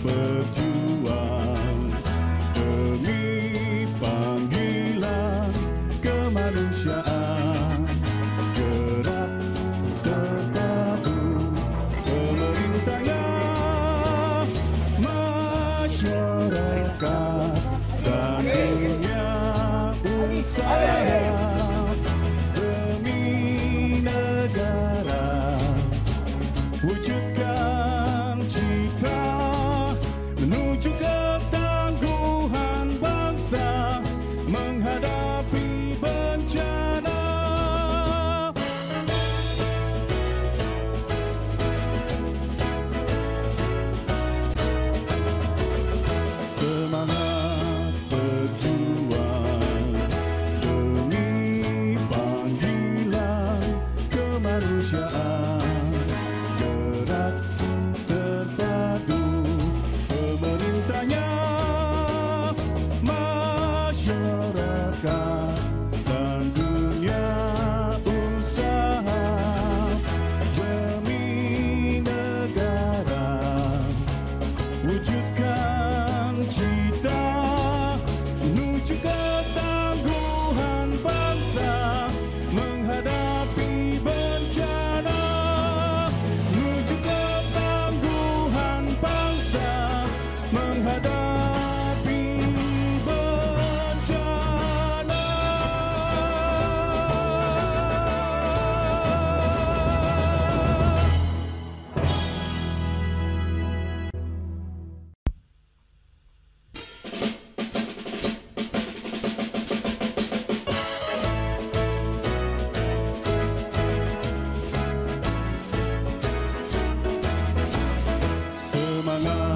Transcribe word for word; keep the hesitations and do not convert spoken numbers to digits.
berjuang demi panggilan kemanusiaan. Gerak terpadu pemerintahnya, masyarakat dan dunia usaha demi negara. Wujudkan cita menuju ketangguhan bangsa menghadapi bencana. Semangat berjuang demi panggilan kemanusiaan. Gerak terpadu pemerintahnya, masyarakat dan dunia usaha demi negara. Wujudkan cita menuju ketangguhan bangsa menghadapi bencana. Menuju ketangguhan bangsa menghadapi bencana. Semangat